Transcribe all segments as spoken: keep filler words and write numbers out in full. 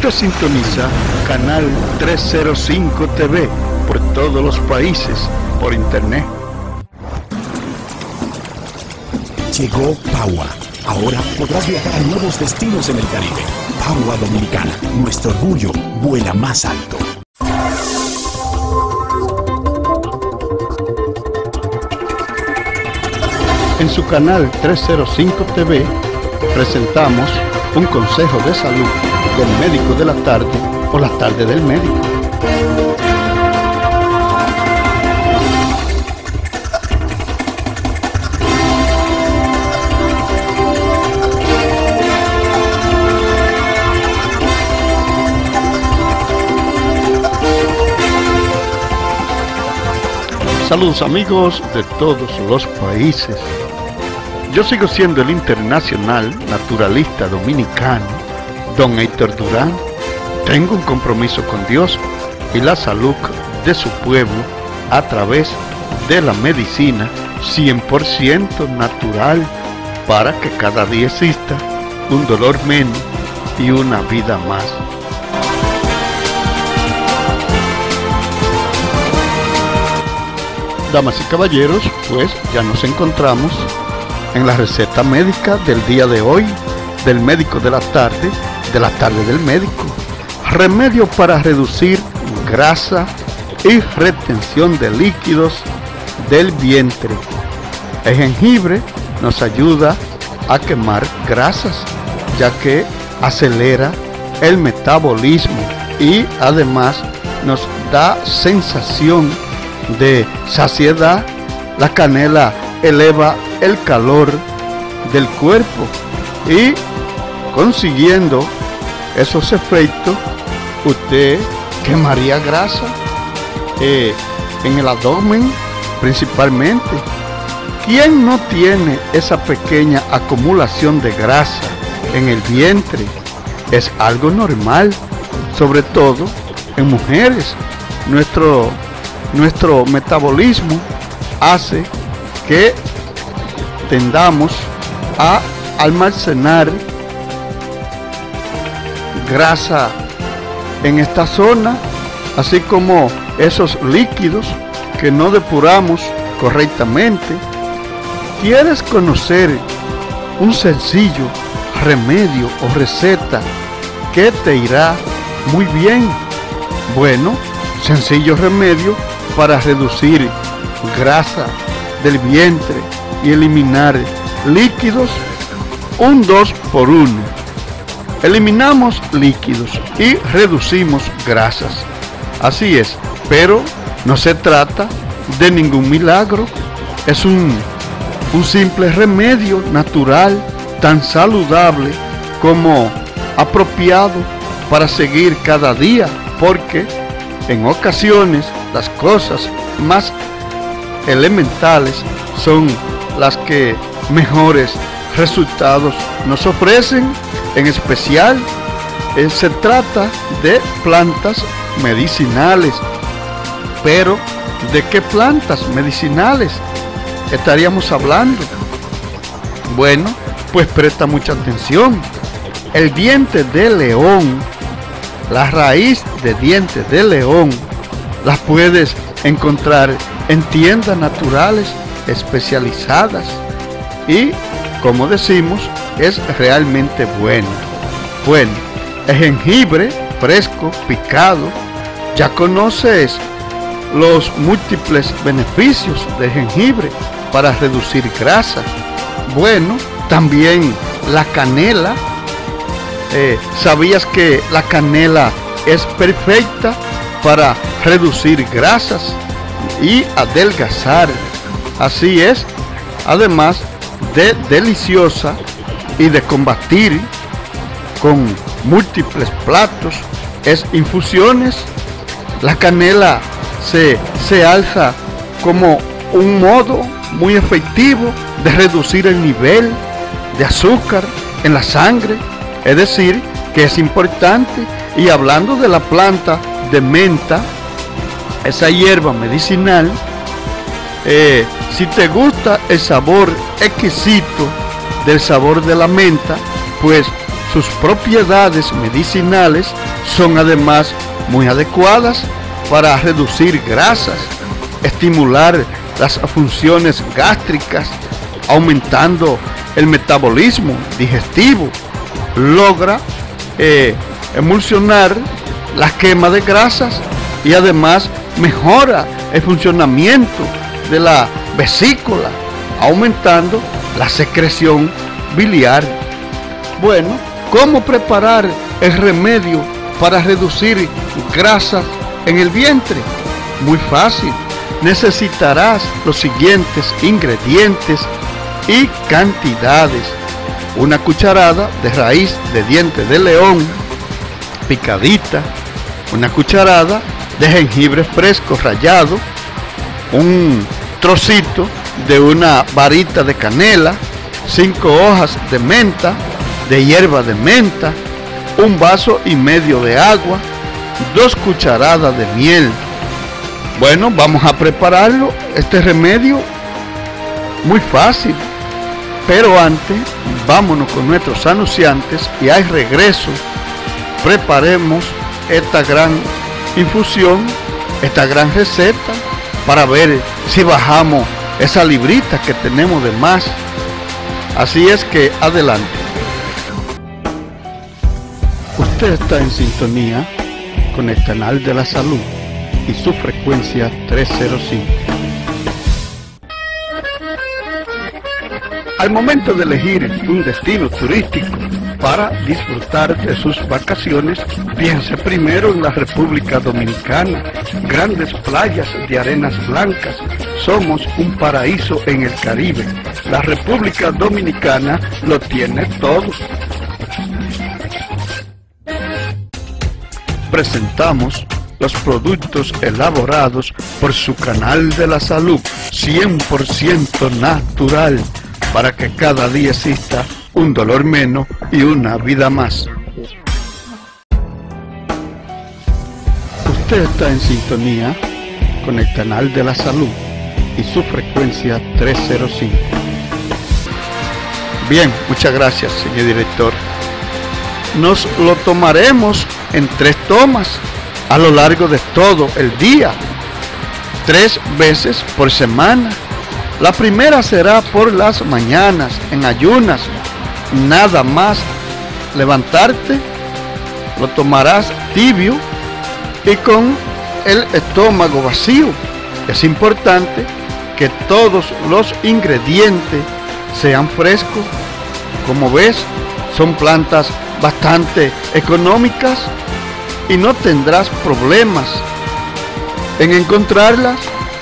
Usted sintoniza Canal trescientos cinco T V por todos los países por internet. Llegó Paua. Ahora podrás viajar a nuevos destinos en el Caribe. Paua Dominicana, nuestro orgullo vuela más alto. En su canal trescientos cinco T V presentamos un consejo de salud del médico de la tarde o la tarde del médico. Saludos amigos de todos los países. Yo sigo siendo el internacional naturalista dominicano, don Héctor Durán. Tengo un compromiso con Dios y la salud de su pueblo a través de la medicina cien por ciento natural para que cada día exista un dolor menos y una vida más. Damas y caballeros, pues ya nos encontramos en la receta médica del día de hoy, del médico de la tarde, de la tarde del médico. Remedio para reducir grasa y retención de líquidos del vientre. El jengibre nos ayuda a quemar grasas, ya que acelera el metabolismo y además nos da sensación de saciedad. La canela eleva el calor del cuerpo y consiguiendo esos efectos usted quemaría grasa eh, en el abdomen principalmente. ¿Quién no tiene esa pequeña acumulación de grasa en el vientre? Es algo normal, sobre todo en mujeres. Nuestro Nuestro metabolismo hace que tendamos a almacenar grasa en esta zona, así como esos líquidos que no depuramos correctamente. ¿Quieres conocer un sencillo remedio o receta que te irá muy bien? Bueno, sencillo remedio para reducir grasa del vientre y eliminar líquidos, un dos por uno. Eliminamos líquidos y reducimos grasas. Así es, pero no se trata de ningún milagro. Es un, un simple remedio natural, tan saludable como apropiado para seguir cada día, porque en ocasiones las cosas más elementales son las que mejores resultados nos ofrecen. En especial eh, se trata de plantas medicinales. Pero ¿de qué plantas medicinales estaríamos hablando? Bueno, pues presta mucha atención. El diente de león, la raíz de dientes de león, las puedes encontrar en tiendas naturales especializadas y, como decimos, es realmente bueno. Bueno, el jengibre fresco, picado, ya conoces los múltiples beneficios del jengibre para reducir grasa. Bueno, también la canela. Eh, ¿Sabías que la canela es perfecta para reducir grasas y adelgazar? Así es, además de deliciosa y de combatir con múltiples platos, es infusiones. La canela se, se alza como un modo muy efectivo de reducir el nivel de azúcar en la sangre. Es decir, que es importante. Y hablando de la planta de menta, esa hierba medicinal, eh, si te gusta el sabor exquisito del sabor de la menta, pues sus propiedades medicinales son además muy adecuadas para reducir grasas, estimular las funciones gástricas, aumentando el metabolismo digestivo, logra eh, emulsionar la quema de grasas y además mejora el funcionamiento de la vesícula, aumentando la secreción biliar. Bueno, ¿cómo preparar el remedio para reducir grasas en el vientre? Muy fácil. Necesitarás los siguientes ingredientes y cantidades: una cucharada de raíz de diente de león picadita, una cucharada de jengibre fresco rallado, un trocito de una varita de canela, cinco hojas de menta, de hierba de menta, un vaso y medio de agua, dos cucharadas de miel. Bueno, vamos a prepararlo, este remedio, muy fácil. Pero antes, vámonos con nuestros anunciantes y al regreso, preparemos esta gran infusión, esta gran receta, para ver si bajamos esa librita que tenemos de más. Así es que adelante. Usted está en sintonía con el canal de la salud y su frecuencia trescientos cinco. Al momento de elegir un destino turístico para disfrutar de sus vacaciones, piense primero en la República Dominicana. Grandes playas de arenas blancas, somos un paraíso en el Caribe. La República Dominicana lo tiene todo. Presentamos los productos elaborados por su canal de la salud, cien por ciento natural, para que cada día exista un dolor menos y una vida más. Usted está en sintonía con el canal de la salud y su frecuencia trescientos cinco. Bien, muchas gracias, señor director. Nos lo tomaremos en tres tomas a lo largo de todo el día, tres veces por semana. La primera será por las mañanas, en ayunas, nada más levantarte, lo tomarás tibio y con el estómago vacío. Es importante que todos los ingredientes sean frescos. Como ves, son plantas bastante económicas y no tendrás problemas en encontrarlas.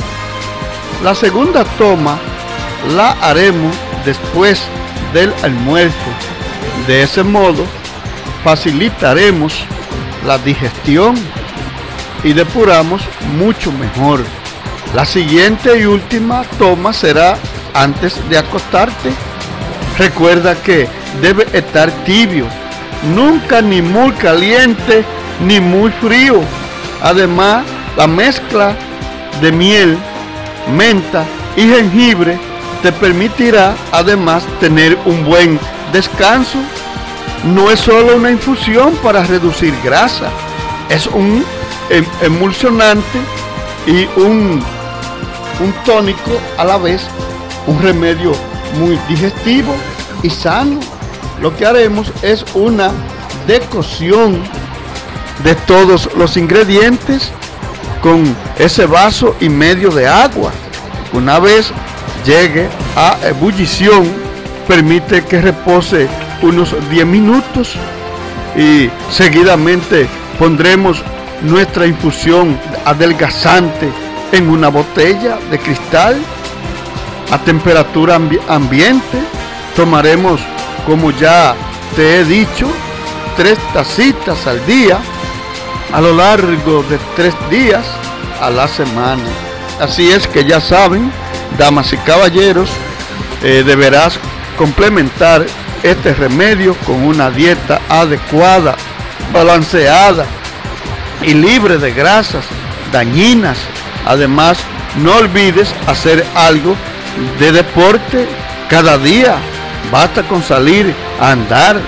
La segunda toma la haremos después del almuerzo. De ese modo facilitaremos la digestión y depuramos mucho mejor. La siguiente y última toma será antes de acostarte. Recuerda que debe estar tibio, nunca ni muy caliente ni muy frío. Además, la mezcla de miel, menta y jengibre te permitirá además tener un buen descanso. No es solo una infusión para reducir grasa, es un em emulsionante y un, un tónico a la vez, un remedio muy digestivo y sano. Lo que haremos es una decocción de todos los ingredientes con ese vaso y medio de agua. Una vez llegue a ebullición, permite que repose unos diez minutos y seguidamente pondremos nuestra infusión adelgazante en una botella de cristal a temperatura ambi ambiente. Tomaremos, como ya te he dicho, tres tacitas al día a lo largo de tres días a la semana. Así es que ya saben, damas y caballeros, eh, deberás complementar este remedio con una dieta adecuada, balanceada y libre de grasas dañinas. Además, no olvides hacer algo de deporte cada día. Basta con salir a andar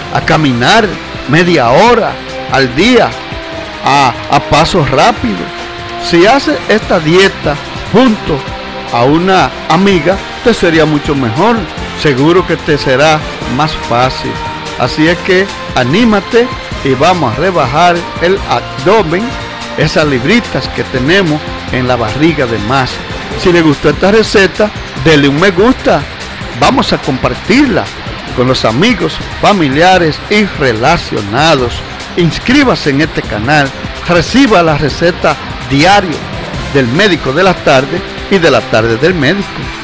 a caminar media hora al día a, a pasos rápidos. Si hace esta dieta junto a una amiga, te sería mucho mejor. Seguro que te será más fácil. Así es que anímate y vamos a rebajar el abdomen, esas libritas que tenemos en la barriga de masa. Si le gustó esta receta, denle un me gusta. Vamos a compartirla con los amigos, familiares y relacionados. Inscríbase en este canal, reciba la receta diaria del médico de la tarde y de la tarde del médico.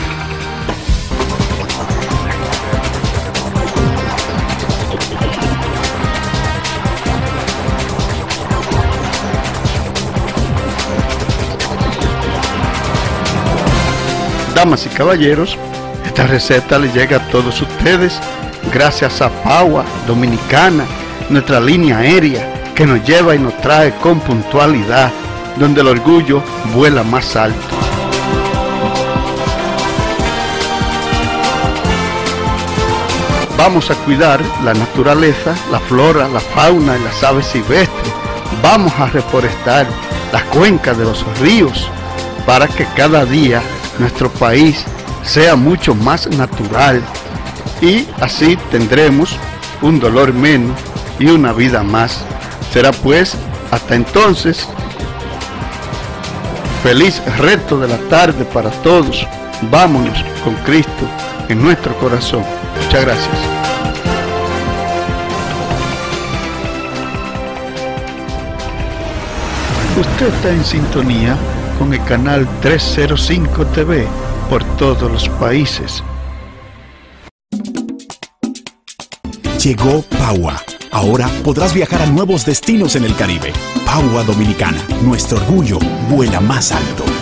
Damas y caballeros, esta receta le llega a todos ustedes gracias a Paua Dominicana, nuestra línea aérea que nos lleva y nos trae con puntualidad, donde el orgullo vuela más alto. Vamos a cuidar la naturaleza, la flora, la fauna y las aves silvestres. Vamos a reforestar las cuencas de los ríos para que cada día nuestro país sea mucho más natural y así tendremos un dolor menos y una vida más. Será pues hasta entonces, feliz resto de la tarde para todos. Vámonos con Cristo en nuestro corazón. Muchas gracias. Usted está en sintonía con el canal trescientos cinco T V por todos los países. Llegó Paua. Ahora podrás viajar a nuevos destinos en el Caribe. Paua Dominicana, nuestro orgullo vuela más alto.